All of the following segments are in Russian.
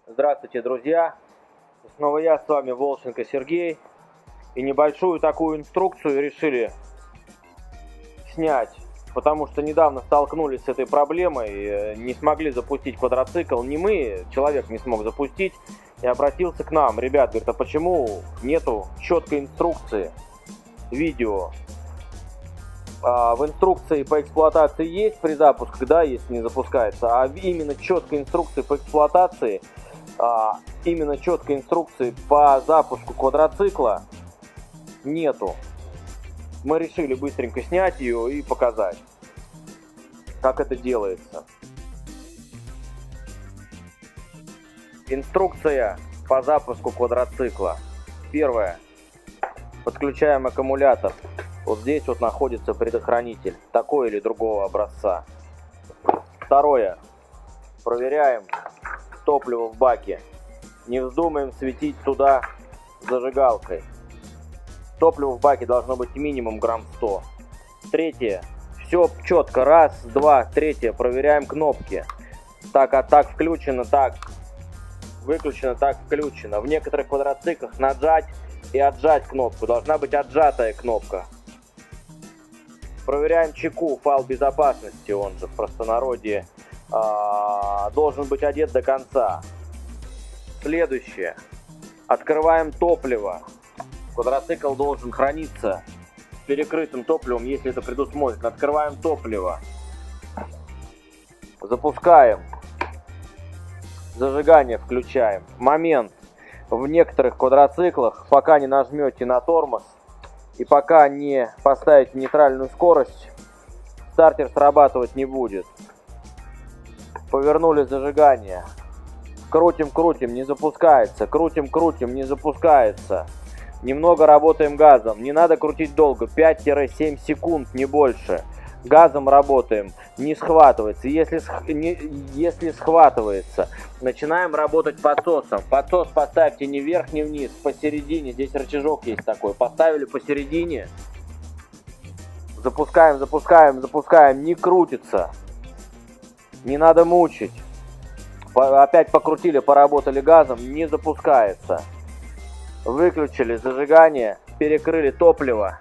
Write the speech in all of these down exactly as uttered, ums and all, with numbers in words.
Здравствуйте, друзья! Снова я, с вами Волченко Сергей. И небольшую такую инструкцию решили снять, потому что недавно столкнулись с этой проблемой, не смогли запустить квадроцикл. Не мы, человек не смог запустить, и обратился к нам. Ребят, говорит, а почему нету четкой инструкции, видео? А в инструкции по эксплуатации есть при запуске, да, если не запускается, а именно четкой инструкции по эксплуатации, а именно четкой инструкции по запуску квадроцикла нету. Мы решили быстренько снять ее и показать, как это делается. Инструкция по запуску квадроцикла. Первое. Подключаем аккумулятор. Вот здесь вот находится предохранитель такой или другого образца. Второе. Проверяем топливо в баке. Не вздумаем светить туда зажигалкой. Топливо в баке должно быть минимум грамм сто. Третье. Все четко. Раз, два, третье. Проверяем кнопки. Так, а так включено, так выключено, так включено. В некоторых квадроциклах нажать и отжать кнопку. Должна быть отжатая кнопка. Проверяем чеку, фал безопасности, он же в простонародье, а, должен быть одет до конца. Следующее. Открываем топливо. Квадроцикл должен храниться с перекрытым топливом, если это предусмотрено. Открываем топливо. Запускаем. Зажигание включаем. Момент. В некоторых квадроциклах, пока не нажмете на тормоз и пока не поставите нейтральную скорость, стартер срабатывать не будет. Повернули зажигание. Крутим, крутим, не запускается. Крутим, крутим, не запускается. Немного работаем газом. Не надо крутить долго. пять-семь секунд, не больше. Газом работаем. Не схватывается. Если, не, если схватывается, начинаем работать подсосом. Подсос поставьте не вверх, не вниз, посередине. Здесь рычажок есть такой. Поставили посередине. Запускаем, запускаем, запускаем. Не крутится. Не надо мучить. Опять покрутили, поработали газом. Не запускается. Выключили зажигание. Перекрыли топливо.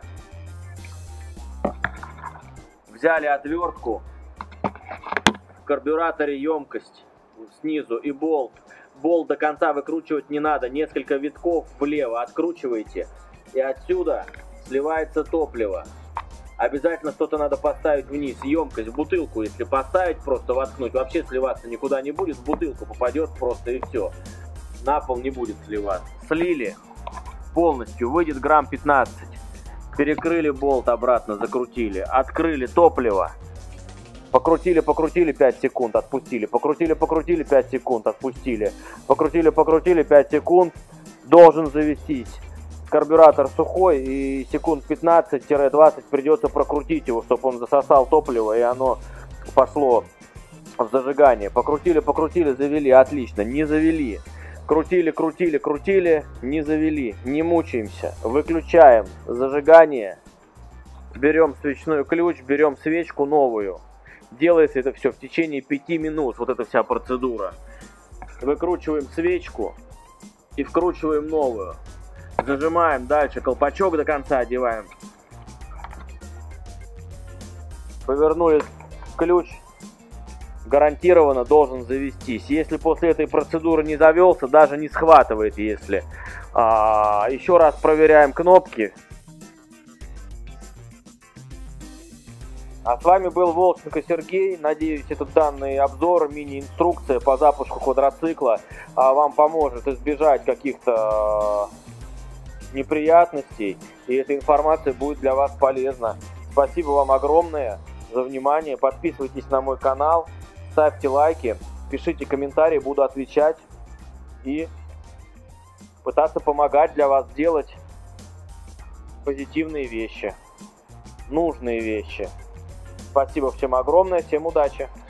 Взяли отвертку, в карбюраторе емкость снизу и болт. Болт до конца выкручивать не надо, несколько витков влево откручиваете, и отсюда сливается топливо. Обязательно что-то надо поставить вниз, емкость, в бутылку, если поставить, просто воткнуть, вообще сливаться никуда не будет, в бутылку попадет просто и все. На пол не будет сливаться. Слили полностью, выйдет грамм пятнадцать. Перекрыли болт, обратно закрутили. Открыли топливо. Покрутили, покрутили пять секунд, отпустили. Покрутили, покрутили пять секунд, отпустили. Покрутили, покрутили пять секунд. Должен завестись. Карбюратор сухой, и секунд пятнадцать-двадцать придется прокрутить его, чтобы он засосал топливо, и оно пошло в зажигание. Покрутили, покрутили, завели. Отлично. Не завели. Крутили, крутили, крутили, не завели, не мучаемся. Выключаем зажигание, берем свечной ключ, берем свечку новую. Делается это все в течение пяти минут, вот эта вся процедура. Выкручиваем свечку и вкручиваем новую. Зажимаем дальше, колпачок до конца одеваем. Повернули ключ. Гарантированно должен завестись. Если после этой процедуры не завелся, даже не схватывает, если. А, еще раз проверяем кнопки. А с вами был Волченко Сергей. Надеюсь, этот данный обзор, мини-инструкция по запуску квадроцикла а, вам поможет избежать каких-то неприятностей. И эта информация будет для вас полезна. Спасибо вам огромное за внимание. Подписывайтесь на мой канал. Ставьте лайки, пишите комментарии, буду отвечать и пытаться помогать для вас делать позитивные вещи, нужные вещи. Спасибо всем огромное, всем удачи!